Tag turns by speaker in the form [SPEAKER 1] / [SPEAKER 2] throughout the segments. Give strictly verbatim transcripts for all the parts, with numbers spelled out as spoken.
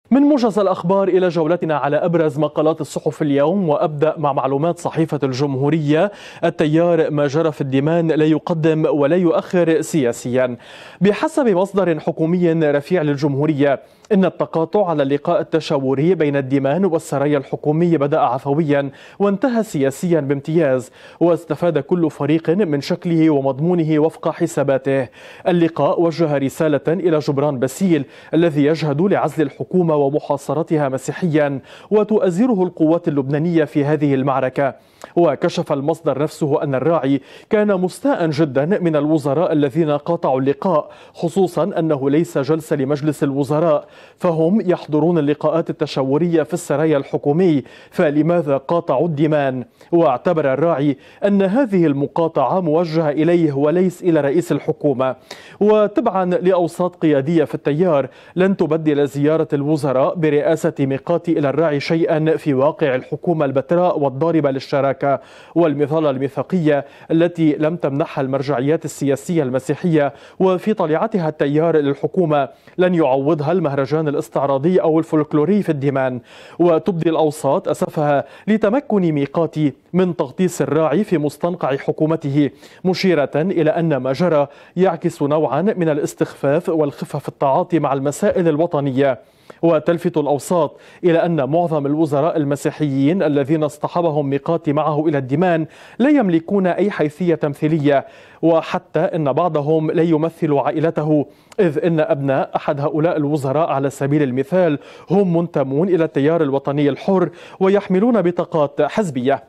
[SPEAKER 1] من موجز الأخبار إلى جولتنا على أبرز مقالات الصحف اليوم، وأبدأ مع معلومات صحيفة الجمهورية. التيار ما جرى في الديمان لا يقدم ولا يؤخر سياسيا. بحسب مصدر حكومي رفيع للجمهورية، إن التقاطع على اللقاء التشاوري بين الديمان والسرايا الحكومي بدأ عفويا وانتهى سياسيا بامتياز، واستفاد كل فريق من شكله ومضمونه وفق حساباته. اللقاء وجه رسالة إلى جبران باسيل الذي يجهد لعزل الحكومة ومحاصرتها مسيحيا، وتؤازره القوات اللبنانية في هذه المعركة. وكشف المصدر نفسه أن الراعي كان مستاء جدا من الوزراء الذين قاطعوا اللقاء، خصوصا أنه ليس جلسة لمجلس الوزراء، فهم يحضرون اللقاءات التشاورية في السرايا الحكومي، فلماذا قاطعوا الديمان؟ واعتبر الراعي أن هذه المقاطعة موجهة إليه وليس إلى رئيس الحكومة. وتبعا لأوساط قيادية في التيار، لن تبدل زيارة الوزراء برئاسة ميقاتي إلى الراعي شيئا في واقع الحكومة البتراء والضاربة للشراكة والمظلة الميثاقية التي لم تمنحها المرجعيات السياسية المسيحية، وفي طليعتها التيار للحكومة لن يعوضها المهرجان الاستعراضي أو الفولكلوري في الديمان. وتبدي الأوساط أسفها لتمكن ميقاتي من تغطيس الراعي في مستنقع حكومته، مشيرة إلى أن ما جرى يعكس نوعا من الاستخفاف والخفة في التعاطي مع المسائل الوطنية. وتلفت الأوساط إلى أن معظم الوزراء المسيحيين الذين اصطحبهم ميقاتي معه إلى الديمان لا يملكون أي حيثية تمثيلية، وحتى أن بعضهم لا يمثل عائلته، إذ أن أبناء أحد هؤلاء الوزراء على سبيل المثال هم منتمون إلى التيار الوطني الحر ويحملون بطاقات حزبية.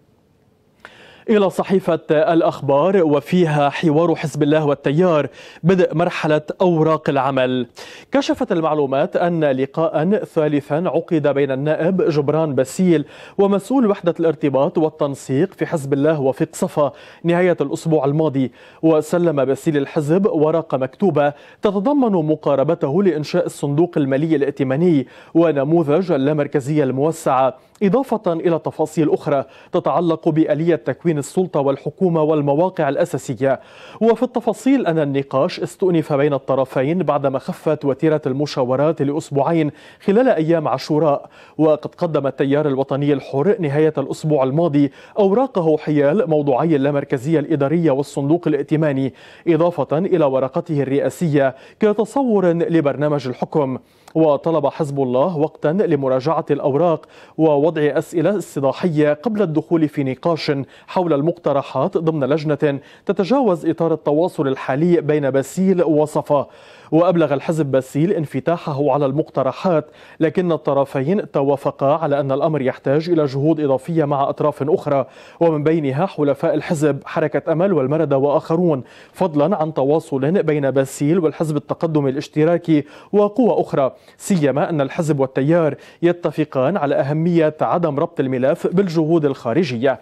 [SPEAKER 1] إلى صحيفة الأخبار، وفيها حوار حزب الله والتيار بدء مرحلة أوراق العمل. كشفت المعلومات أن لقاء ثالثا عقد بين النائب جبران باسيل ومسؤول وحدة الارتباط والتنسيق في حزب الله وفيق صفا نهاية الأسبوع الماضي. وسلم باسيل الحزب ورقة مكتوبة تتضمن مقاربته لإنشاء الصندوق المالي الائتماني ونموذج اللامركزية الموسعة، إضافة إلى تفاصيل أخرى تتعلق بآلية تكوين السلطة والحكومة والمواقع الأساسية. وفي التفاصيل أن النقاش استؤنف بين الطرفين بعدما خفت وتيرة المشاورات لأسبوعين خلال أيام عاشوراء. وقد قدم التيار الوطني الحر نهاية الأسبوع الماضي أوراقه حيال موضوعي اللامركزية الإدارية والصندوق الائتماني، إضافة إلى ورقته الرئاسية كتصور لبرنامج الحكم. وطلب حزب الله وقتا لمراجعة الأوراق ووضع أسئلة استضاحية قبل الدخول في نقاش حول المقترحات ضمن لجنة تتجاوز إطار التواصل الحالي بين باسيل وصفا. وأبلغ الحزب باسيل انفتاحه على المقترحات، لكن الطرفين توافقا على أن الأمر يحتاج إلى جهود إضافية مع أطراف أخرى، ومن بينها حلفاء الحزب حركة أمل والمردة وآخرون، فضلا عن تواصل بين باسيل والحزب التقدم الاشتراكي وقوى أخرى، سيما أن الحزب والتيار يتفقان على أهمية عدم ربط الملف بالجهود الخارجية.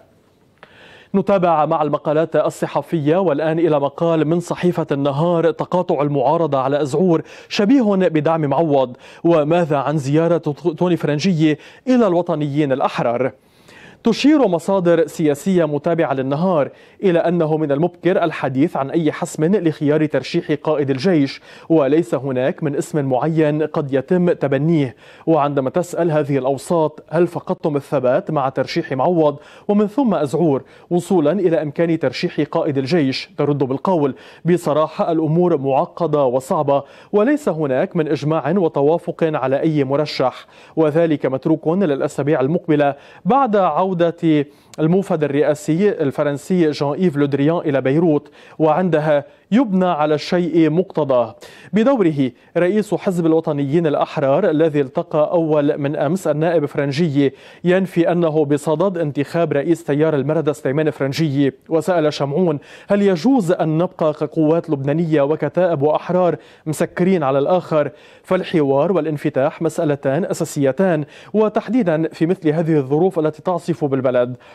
[SPEAKER 1] نتابع مع المقالات الصحفية، والآن إلى مقال من صحيفة النهار: تقاطع المعارضة على أزعور شبيه بدعم معوض، وماذا عن زيارة توني فرنجي إلى الوطنيين الأحرار؟ تشير مصادر سياسية متابعة للنهار إلى أنه من المبكر الحديث عن أي حسم لخيار ترشيح قائد الجيش، وليس هناك من اسم معين قد يتم تبنيه. وعندما تسأل هذه الأوساط هل فقدتم الثبات مع ترشيح معوض ومن ثم أزعور وصولا إلى إمكان ترشيح قائد الجيش، ترد بالقول: بصراحة الأمور معقدة وصعبة، وليس هناك من إجماع وتوافق على أي مرشح، وذلك متروك للأسابيع المقبلة بعد عودة الموفد الرئاسي الفرنسي جان إيف لو دريان إلى بيروت، وعندها يبنى على الشيء مقتضاه. بدوره رئيس حزب الوطنيين الأحرار الذي التقى أول من أمس النائب فرنجي ينفي أنه بصدد انتخاب رئيس تيار المردة سليمان فرنجي، وسأل شمعون: هل يجوز أن نبقى كقوات لبنانية وكتائب وأحرار مسكرين على الآخر؟ فالحوار والانفتاح مسألتان أساسيتان، وتحديدا في مثل هذه الظروف التي تعصف بالبلد.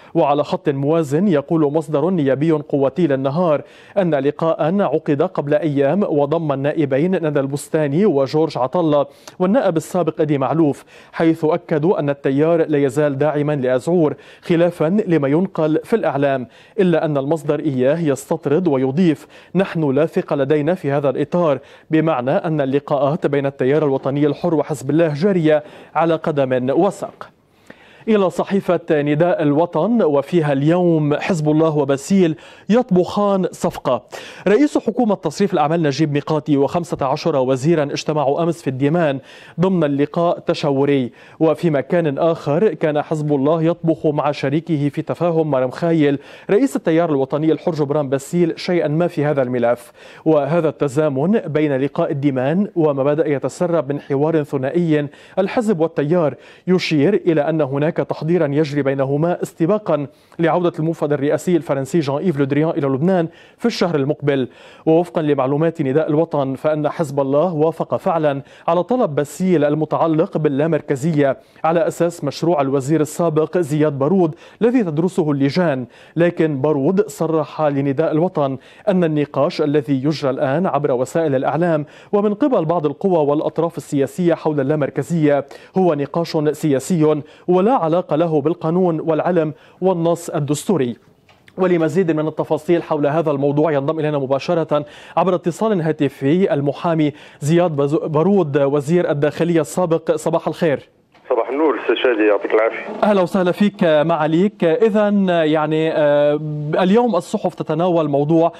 [SPEAKER 1] وعلى خط موازن يقول مصدر نيابي قوتي للنهار أن لقاء عقد قبل أيام وضم النائبين ندى البستاني وجورج عطلة والنائب السابق أدي معلوف، حيث أكدوا أن التيار لا يزال داعما لأزعور خلافا لما ينقل في الإعلام، إلا أن المصدر إياه يستطرد ويضيف: نحن لا ثقة لدينا في هذا الإطار، بمعنى أن اللقاءات بين التيار الوطني الحر وحزب الله جارية على قدم وساق. إلى صحيفة نداء الوطن وفيها اليوم: حزب الله وباسيل يطبخان صفقة. رئيس حكومة تصريف الأعمال نجيب ميقاتي وخمسة عشر وزيرا اجتمعوا أمس في الديمان ضمن اللقاء تشاوري. وفي مكان آخر كان حزب الله يطبخ مع شريكه في تفاهم مرم خايل رئيس التيار الوطني الحر جبران باسيل شيئا ما في هذا الملف. وهذا التزامن بين لقاء الديمان وما بدأ يتسرب من حوار ثنائي الحزب والتيار يشير إلى أن هناك تحضيرا يجري بينهما استباقا لعودة الموفد الرئاسي الفرنسي جان إيف لو دريان إلى لبنان في الشهر المقبل. ووفقا لمعلومات نداء الوطن فإن حزب الله وافق فعلا على طلب باسيل المتعلق باللامركزية على أساس مشروع الوزير السابق زياد بارود الذي تدرسه اللجان، لكن بارود صرح لنداء الوطن أن النقاش الذي يجرى الآن عبر وسائل الإعلام ومن قبل بعض القوى والأطراف السياسية حول اللامركزية هو نقاش سياسي ولا علاقة له بالقانون والعلم والنص الدستوري. ولمزيد من التفاصيل حول هذا الموضوع ينضم إلينا مباشرة عبر اتصال هاتفي المحامي زياد بارود وزير الداخلية السابق. صباح الخير.
[SPEAKER 2] صباح النور استاذ شادي، يعطيك العافيه.
[SPEAKER 1] اهلا وسهلا فيك معاليك. اذا يعني اليوم الصحف تتناول موضوع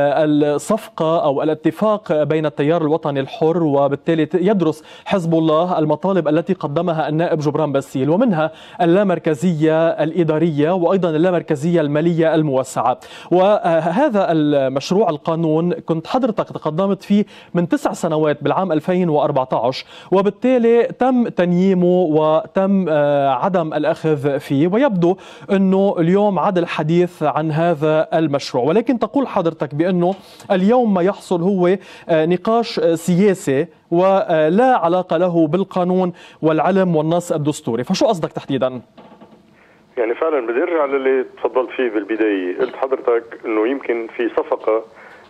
[SPEAKER 1] الصفقه او الاتفاق بين التيار الوطني الحر وبالتالي يدرس حزب الله المطالب التي قدمها النائب جبران باسيل، ومنها اللامركزيه الاداريه وايضا اللامركزيه الماليه الموسعه. وهذا المشروع القانون كنت حضرتك تقدمت فيه من تسع سنوات بالعام ألفين وأربعة عشر، وبالتالي تم تنييمه وتم عدم الأخذ فيه، ويبدو أنه اليوم عاد الحديث عن هذا المشروع. ولكن تقول حضرتك بأنه اليوم ما يحصل هو نقاش سياسي ولا علاقة له بالقانون والعلم والنص الدستوري، فشو قصدك تحديدا؟
[SPEAKER 2] يعني فعلا بدي ارجع للي تفضلت فيه بالبداية. قلت حضرتك أنه يمكن في صفقة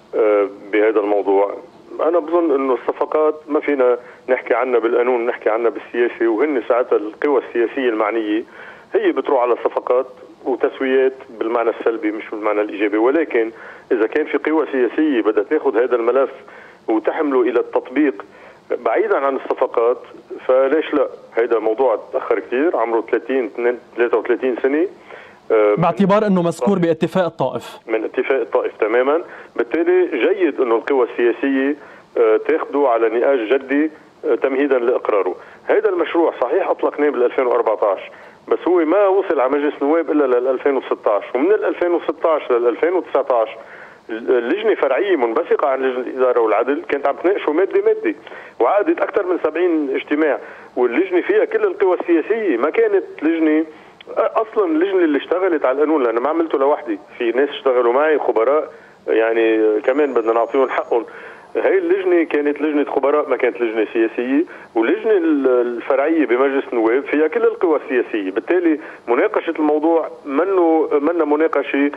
[SPEAKER 2] بهذا الموضوع. أنا بظن أنه الصفقات ما فينا نحكي عنها بالقانون، نحكي عنها بالسياسة، وهن ساعتها القوى السياسية المعنية هي بتروح على صفقات وتسويات بالمعنى السلبي مش بالمعنى الإيجابي. ولكن إذا كان في قوى سياسية بدها تاخذ هذا الملف وتحمله إلى التطبيق بعيدا عن الصفقات، فليش لا؟ هذا موضوع تأخر كثير، عمره ثلاثين ثلاثة وثلاثين سنة،
[SPEAKER 1] باعتبار أنه مذكور باتفاق الطائف.
[SPEAKER 2] من اتفاق الطائف تماما. بالتالي جيد أنه القوى السياسية تاخده على نقاش جدي تمهيدا لإقراره. هذا المشروع صحيح أطلقناه بال ألفين وأربعة عشر، بس هو ما وصل على مجلس النواب إلا لل ألفين وستة عشر، ومن ال ألفين وستة عشر لل ألفين وتسعة عشر لجنة فرعية منبثقة عن لجنة الإدارة والعدل كانت عم تناقشه مادة مادة، وعقدت أكثر من سبعين اجتماع، واللجنة فيها كل القوى السياسية. ما كانت لجنة اصلا اللجنه اللي اشتغلت على القانون، لان ما عملته لوحدي، في ناس اشتغلوا معي خبراء يعني كمان بدنا نعطيهم حقهم. هي اللجنه كانت لجنه خبراء، ما كانت لجنه سياسيه، واللجنه الفرعيه بمجلس النواب فيها كل القوى السياسيه. بالتالي مناقشه الموضوع منه منه مناقشه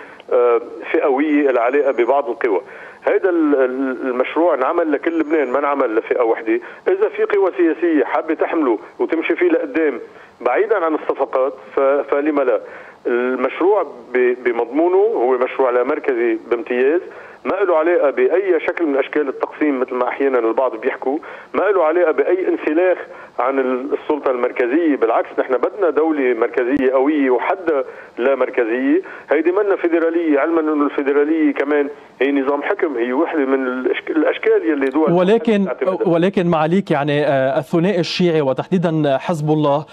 [SPEAKER 2] فئويه العلاقه ببعض القوى. هذا المشروع انعمل لكل لبنان، ما انعمل لفئه وحده. اذا في قوى سياسيه حابه تحمله وتمشي فيه لقدام بعيدا عن الصفقات فلما لا؟ المشروع بمضمونه هو مشروع لا مركزي بامتياز، ما له علاقه باي شكل من اشكال التقسيم مثل ما احيانا البعض بيحكوا، ما له علاقه باي انسلاخ عن السلطه المركزيه. بالعكس نحن بدنا دوله مركزيه قويه وحدها لا مركزيه. هيدي منا فيدراليه، علما انه الفيدراليه كمان هي نظام حكم، هي وحده من الاشكال يلي دول.
[SPEAKER 1] ولكن ولكن معاليك يعني الثنائي الشيعي وتحديدا حزب الله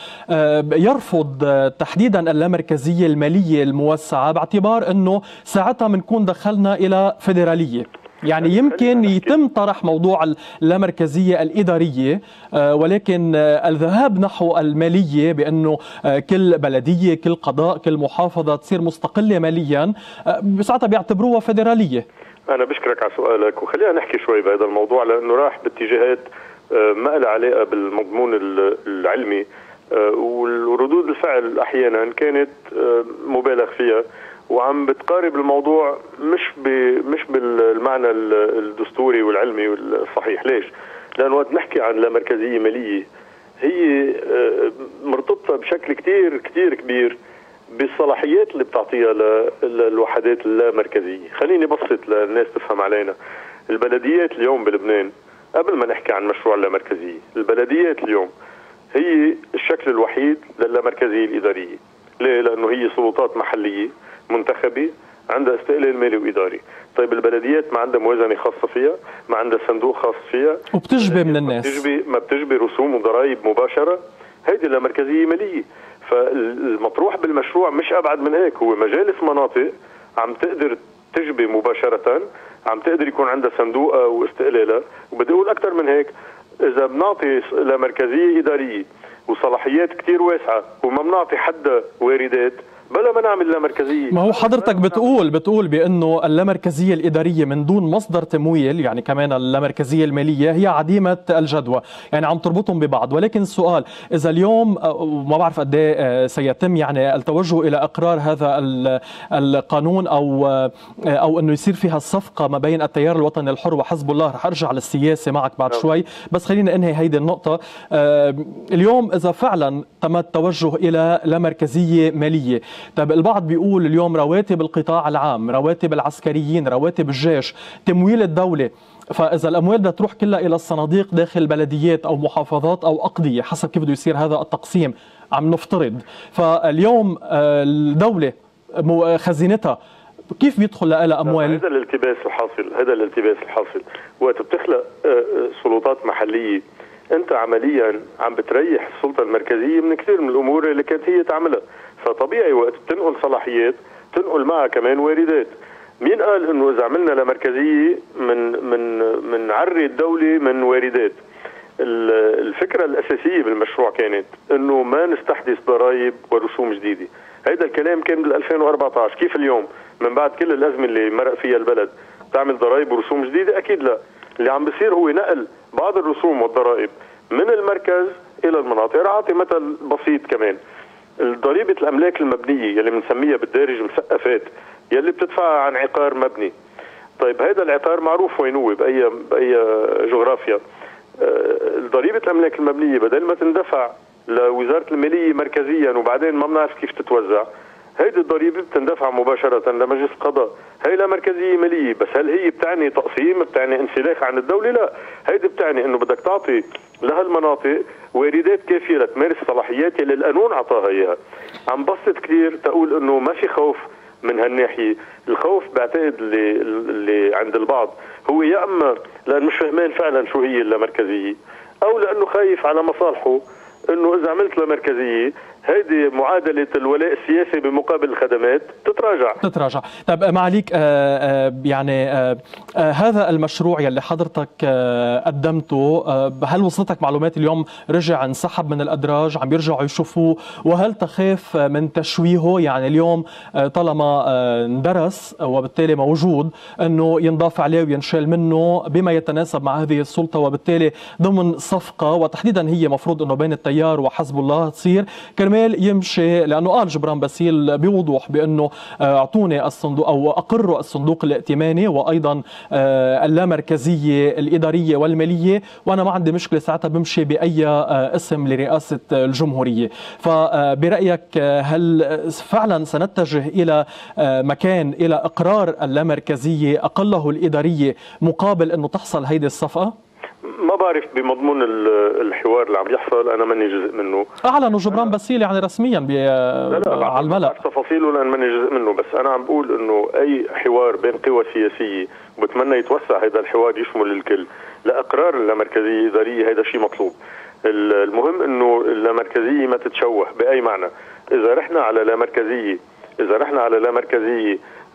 [SPEAKER 1] يرفض تحديدا اللامركزيه الماليه الموسعه باعتبار انه ساعتها بنكون دخلنا الى فيدراليه. يعني يمكن يتم طرح موضوع اللامركزية الإدارية، ولكن الذهاب نحو المالية بأنه كل بلدية كل قضاء كل محافظة تصير مستقلة ماليا ساعتها بيعتبروها فيدرالية.
[SPEAKER 2] أنا بشكرك على سؤالك، وخلينا نحكي شوي بهذا الموضوع لأنه راح باتجاهات ما لها علاقة بالمضمون العلمي وردود الفعل احيانا كانت مبالغ فيها وعم بتقارب الموضوع مش مش بالمعنى الدستوري والعلمي والصحيح. ليش؟ لأن وقت نحكي عن لامركزية مالية هي مرتبطة بشكل كتير كتير كبير بالصلاحيات اللي بتعطيها للوحدات اللامركزية. خليني بسط للناس تفهم علينا. البلديات اليوم بلبنان قبل ما نحكي عن مشروع اللامركزية، البلديات اليوم هي الشكل الوحيد للامركزية الإدارية. ليه؟ لأنه هي سلطات محلية منتخبة عندها استقلال مالي وإداري. طيب البلديات ما عندها موازنة خاصة فيها، ما عندها صندوق خاص فيها،
[SPEAKER 1] وبتجبي من الناس،
[SPEAKER 2] ما بتجبي, ما بتجبي رسوم وضرائب مباشرة. هيدي اللامركزية مالية. فالمطروح بالمشروع مش أبعد من هيك، هو مجالس مناطق عم تقدر تجبي مباشرة، عم تقدر يكون عندها صندوقها واستقلالها. وبدي أقول أكثر من هيك، إذا بنعطي لامركزية إدارية وصلاحيات كتير واسعة وما بنعطي حدا واردات، بلا ما نعمل لامركزية.
[SPEAKER 1] ما هو حضرتك بتقول بتقول بأنه اللامركزية الإدارية من دون مصدر تمويل، يعني كمان اللامركزية المالية هي عديمة الجدوى، يعني عم تربطهم ببعض. ولكن السؤال، إذا اليوم ما بعرف قد ايه سيتم يعني التوجه إلى إقرار هذا القانون أو أو إنه يصير فيها الصفقة ما بين التيار الوطني الحر وحزب الله، رح أرجع للسياسة معك بعد شوي، بس خلينا انهي هيدي النقطة. اليوم إذا فعلا تم التوجه إلى لامركزية مالية، طيب البعض بيقول اليوم رواتب القطاع العام، رواتب العسكريين، رواتب الجيش، تمويل الدولة، فإذا الأموال بدها تروح كلها إلى الصناديق داخل بلديات أو محافظات أو أقضية حسب كيف بده يصير هذا التقسيم، عم نفترض. فاليوم الدولة خزينتها كيف بيدخل لها أموال؟
[SPEAKER 2] هذا الالتباس الحاصل، هذا الالتباس الحاصل. وقت بتخلق سلطات محلية أنت عمليا عم بتريح السلطة المركزية من كثير من الأمور اللي كانت هي تعملها. فطبيعي وقت بتنقل صلاحيات تنقل معها كمان واردات. مين قال انه اذا عملنا لمركزيه من من من عري الدوله من واردات؟ الفكره الاساسيه بالمشروع كانت انه ما نستحدث ضرائب ورسوم جديده. هذا الكلام كان بال ألفين وأربعة عشر. كيف اليوم من بعد كل الازمه اللي مرق فيها البلد تعمل ضرائب ورسوم جديده؟ اكيد لا. اللي عم بيصير هو نقل بعض الرسوم والضرائب من المركز الى المناطق. رح اعطي مثل بسيط كمان. ضريبة الأملاك المبنية يلي بنسميها بالدارج مسقفات، يلي بتدفعها عن عقار مبني. طيب هذا العقار معروف وين هو بأي بأي جغرافيا. ضريبة الأملاك المبنية بدل ما تندفع لوزارة المالية مركزيا وبعدين ما بنعرف كيف تتوزع، هيدي الضريبة بتندفع مباشرة لمجلس القضاء. هي لا مركزية مالية، بس هل هي بتعني تقسيم، بتعني انسلاخ عن الدولة؟ لا، هيدي بتعني انه بدك تعطي لهالمناطق واردات كافية لتمارس الصلاحيات اللي القانون اعطاها اياها. عم بسط كثير تقول انه ما في خوف من هالناحية. الخوف بعتقد اللي, اللي عند البعض هو يا اما لان مش فهمان فعلا شو هي اللامركزية، او لانه خايف على مصالحه انه اذا عملت لامركزية هيدي معادلة الولاء السياسي بمقابل الخدمات تتراجع
[SPEAKER 1] تتراجع. طيب معاليك، يعني هذا المشروع يلي حضرتك قدمته، هل وصلتك معلومات اليوم رجع انسحب من الأدراج، عم يرجعوا يشوفوه، وهل تخاف من تشويهه؟ يعني اليوم طالما اندرس وبالتالي موجود انه ينضاف عليه وينشال منه بما يتناسب مع هذه السلطة، وبالتالي ضمن صفقة وتحديدا هي مفروض انه بين التيار وحزب الله تصير كرمال يمشي، لأنه قال جبران باسيل بوضوح بأنه أعطوني الصندوق أو أقروا الصندوق الائتماني وأيضا اللامركزية الإدارية والمالية، وأنا ما عندي مشكلة ساعتها بمشي بأي اسم لرئاسة الجمهورية. فبرأيك هل فعلا سنتجه إلى مكان إلى إقرار اللامركزية أقله الإدارية مقابل أنه تحصل هيدي الصفقة؟
[SPEAKER 2] ما بعرف بمضمون الحوار اللي عم يحصل، انا ماني جزء منه.
[SPEAKER 1] اعلنوا جبران باسيل يعني رسميا على الملأ.
[SPEAKER 2] ما بعرف تفاصيله لان ماني جزء منه، بس انا عم بقول انه اي حوار بين قوى سياسيه وبتمنى يتوسع هذا الحوار يشمل الكل لاقرار اللامركزيه الاداريه، هذا شيء مطلوب. المهم انه اللامركزيه ما تتشوه باي معنى. اذا رحنا على لامركزيه اذا رحنا على لامركزيه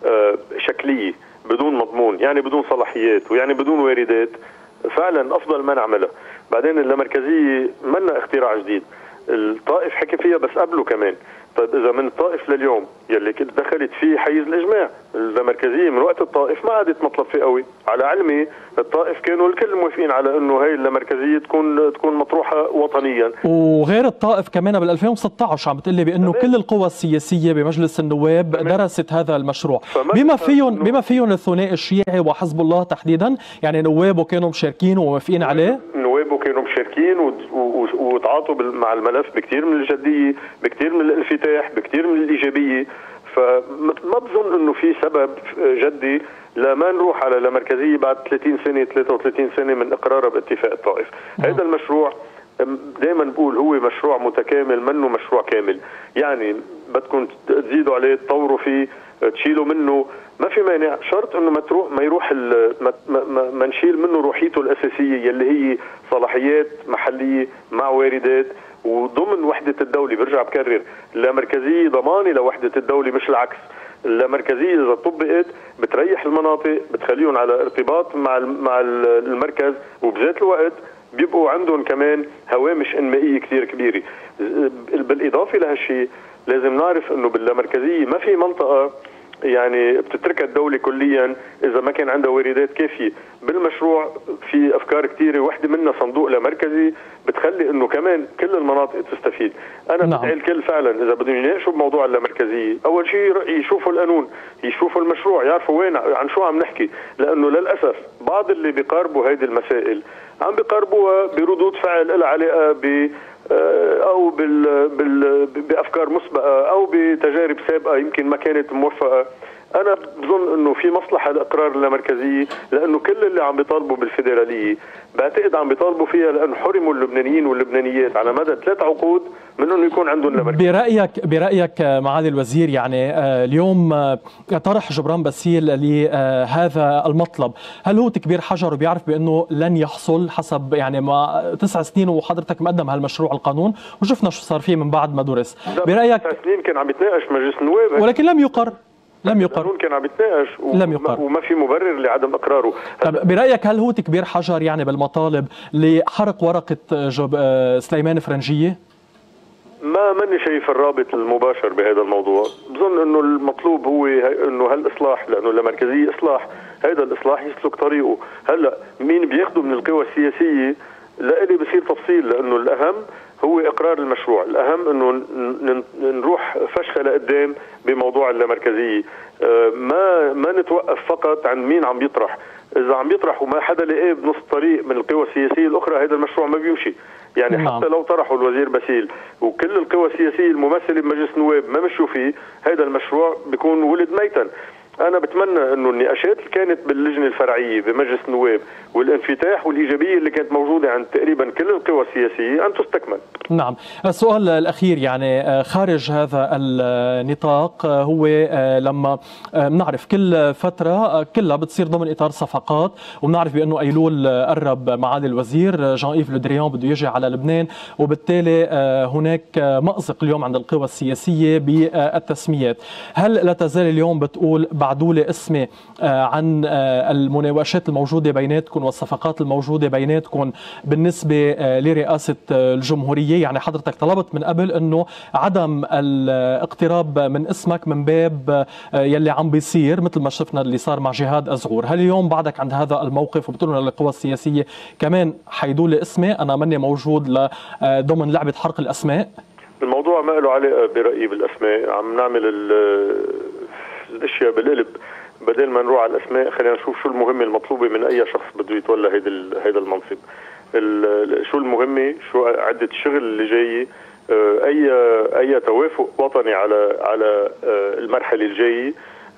[SPEAKER 2] شكليه بدون مضمون، يعني بدون صلاحيات ويعني بدون واردات، فعلا افضل ما نعملها. بعدين اللامركزيه منا اختراع جديد، الطائف حكي فيها بس قبله كمان. طيب اذا من الطائف لليوم يلي كنت دخلت فيه حيز الاجماع، اللامركزيه من وقت الطائف ما عادت مطلب فئوي، على علمي الطائف كانوا الكل موافقين على انه هي اللامركزيه تكون تكون مطروحه وطنيا.
[SPEAKER 1] وغير الطائف كمان بال ألفين وستة عشر عم بتقلي بانه كل القوى السياسيه بمجلس النواب درست هذا المشروع، بما فيهم بما فيهم الثنائي الشيعي وحزب الله تحديدا، يعني نوابه كانوا مشاركين وموافقين عليه.
[SPEAKER 2] نوابه كانوا مشاركين وتعاطوا مع الملف بكثير من الجديه، بكثير من الانفتاح، بكثير من الايجابيه، فما بظن انه في سبب جدي لما نروح على لامركزيه بعد ثلاثين سنه ثلاثة وثلاثين سنه من اقرارها باتفاق الطائف. هذا المشروع دائما بقول هو مشروع متكامل، منه مشروع كامل، يعني بدكم تزيدوا عليه تطوروا فيه تشيلوا منه، ما في مانع، شرط انه ما تروح ما يروح ما, ما, ما نشيل منه روحيته الاساسيه يلي هي صلاحيات محليه مع واردات وضمن وحده الدوله. برجع بكرر، اللامركزيه ضمانه لوحده الدوله مش العكس. اللامركزيه اذا طبقت بتريح المناطق، بتخليهم على ارتباط مع مع المركز، وبذات الوقت بيبقوا عندهم كمان هوامش انمائيه كثير كبيره. بالاضافه لهالشيء لازم نعرف انه باللامركزيه ما في منطقه يعني بتتركها الدولة كليا إذا ما كان عندها واردات كافية. بالمشروع في أفكار كثيرة، واحدة منها صندوق لامركزي بتخلي إنه كمان كل المناطق تستفيد. أنا
[SPEAKER 1] نعم.
[SPEAKER 2] بدعي الكل فعلا إذا بدهم يناقشوا بموضوع اللامركزية، أول شيء يشوفوا القانون، يشوفوا المشروع، يعرفوا وين عن شو عم نحكي، لأنه للأسف بعض اللي بيقاربوا هيدي المسائل عم بيقاربوها بردود فعل لها علاقة ب او بال... بال... بافكار مسبقه او بتجارب سابقه يمكن ما كانت موفقه. انا بظن انه في مصلحه لاقرار اللامركزيه، لانه كل اللي عم بيطالبوا بالفيدراليه بعتقد عم بيطالبوا فيها لانه حرموا اللبنانيين واللبنانيات على مدى ثلاث عقود من انه يكون عندهم لامركزيه.
[SPEAKER 1] برايك برايك معالي الوزير، يعني اليوم طرح جبران باسيل لهذا المطلب، هل هو تكبير حجر وبيعرف بانه لن يحصل حسب يعني ما تسع سنين وحضرتك مقدم هالمشروع القانون وشفنا شو صار فيه من بعد ما درس؟
[SPEAKER 2] برايك تسع سنين كان عم يتناقش مجلس النواب
[SPEAKER 1] ولكن لم يقر لم يقر
[SPEAKER 2] كان عم يتناقش و...
[SPEAKER 1] لم يقر
[SPEAKER 2] وما في مبرر لعدم اقراره.
[SPEAKER 1] طب برايك هل هو تكبير حجر يعني بالمطالب لحرق ورقه جب... سليمان فرنجيه؟
[SPEAKER 2] ما ماني شايف الرابط المباشر بهذا الموضوع، بظن انه المطلوب هو انه هالاصلاح، لانه اللامركزيه اصلاح، هذا الاصلاح يسلك طريقه. هلا مين بياخده من القوى السياسيه لإلي بصير تفصيل، لانه الاهم هو اقرار المشروع، الاهم انه نروح فشخه لقدام بموضوع اللامركزيه، ما ما نتوقف فقط عن مين عم يطرح. اذا عم يطرح وما حدا لقاه بنص الطريق من القوى السياسيه الاخرى هذا المشروع ما بيمشي. يعني نعم. حتى لو طرحوا الوزير باسيل وكل القوى السياسيه الممثله بمجلس النواب ما مشوا فيه، هذا المشروع بيكون ولد ميتا. أنا بتمنى أنه النقاشات اللي كانت باللجنة الفرعية بمجلس النواب والانفتاح والإيجابية اللي كانت موجودة عند تقريبا كل القوى السياسية أن تستكمل.
[SPEAKER 1] نعم. السؤال الأخير يعني خارج هذا النطاق هو لما بنعرف كل فترة كلها بتصير ضمن إطار صفقات، وبنعرف بأنه أيلول قرب معالي الوزير جان إيف لودريان بده يجي على لبنان، وبالتالي هناك مأزق اليوم عند القوى السياسية بالتسميات. هل لا تزال اليوم بتقول بعدوا لي اسمي عن المناوشات الموجودة بيناتكم والصفقات الموجودة بيناتكم بالنسبة لرئاسة الجمهورية؟ يعني حضرتك طلبت من قبل أنه عدم الاقتراب من اسمك من باب يلي عم بيصير مثل ما شفنا اللي صار مع جهاد أزغور. هل اليوم بعدك عند هذا الموقف وبتقولوا للقوى السياسية كمان حيدوا لي اسمي أنا ماني موجود ضمن لعبة حرق الأسماء؟
[SPEAKER 2] الموضوع ما له علاقة برأيي بالأسماء، عم نعمل الاشياء بالقلب بدل ما نروح على الاسماء. خلينا نشوف شو المهمه المطلوبه من اي شخص بده يتولى هيدا هيدا المنصب، شو المهمه، شو عده الشغل اللي جايه، اي اي توافق وطني على على المرحله الجايه.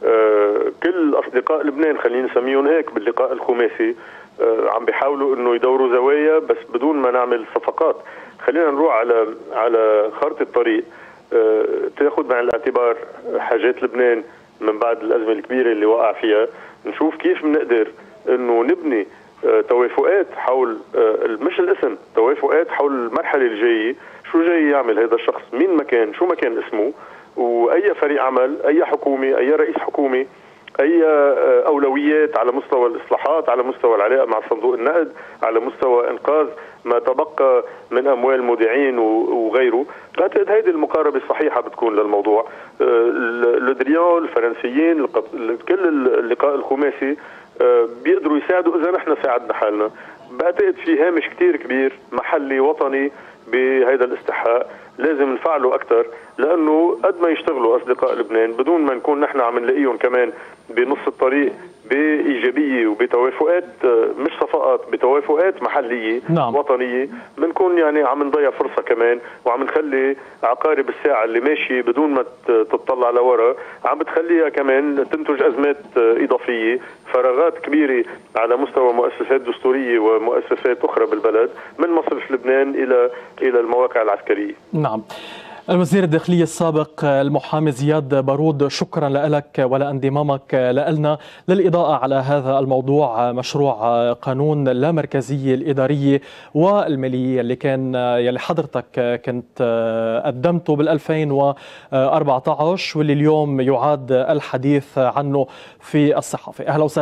[SPEAKER 2] كل اصدقاء لبنان خلينا نسميهم هيك باللقاء الخماسي عم بيحاولوا انه يدوروا زوايا بس بدون ما نعمل صفقات. خلينا نروح على على خارطه الطريق تاخذ بعين الاعتبار حاجات لبنان من بعد الأزمة الكبيرة اللي وقع فيها، نشوف كيف بنقدر انه نبني توافقات حول مش الاسم، توافقات حول المرحلة الجاية، شو جاي يعمل هذا الشخص، مين مكان، شو مكان اسمه، واي فريق عمل، اي حكومة، اي رئيس حكومة أي أولويات على مستوى الإصلاحات، على مستوى العلاقة مع صندوق النقد، على مستوى إنقاذ ما تبقى من أموال مودعين وغيره. بعتقد هذه المقاربة الصحيحة بتكون للموضوع. لودريان الفرنسيين كل اللقاء الخماسي بيقدروا يساعدوا إذا نحن ساعدنا حالنا. بعتقد في هامش كتير كبير محلي وطني بهذا الاستحقاق لازم نفعله أكثر، لأنه قد ما يشتغلوا أصدقاء لبنان بدون ما نكون نحن عم نلاقيهم كمان بنص الطريق بإيجابية وبتوافقات، مش صفقات، بتوافقات محلية
[SPEAKER 1] نعم.
[SPEAKER 2] وطنية، بنكون يعني عم نضيع فرصة كمان، وعم نخلي عقارب الساعة اللي ماشية بدون ما تطلع لورا عم بتخليها كمان تنتج أزمات إضافية، فراغات كبيرة على مستوى مؤسسات دستورية ومؤسسات أخرى بالبلد، من مصرف لبنان إلى إلى المواقع العسكرية.
[SPEAKER 1] نعم. الوزير الداخلية السابق المحامي زياد بارود، شكرا لك ولانضمامك لنا للإضاءة على هذا الموضوع، مشروع قانون اللامركزية الإدارية والمالية اللي كان يلي حضرتك كنت قدمته بال ألفين وأربعة عشر واللي اليوم يعاد الحديث عنه في الصحافة. أهلا وسهلا.